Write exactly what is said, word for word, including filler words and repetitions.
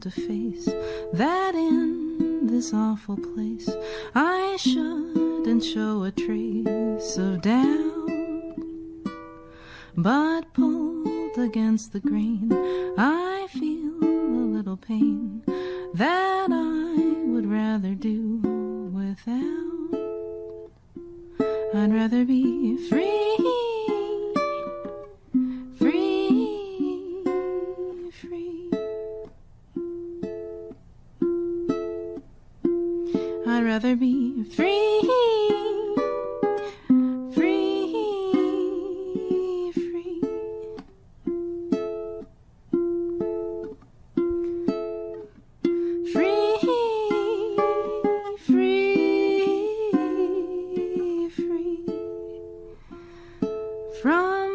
to face that in this awful place I shouldn't show a trace of doubt. But pulled against the grain, I feel a little pain that I would rather do without. I'd rather be free, free, free. I'd rather be free, free, free. Free, free, free. From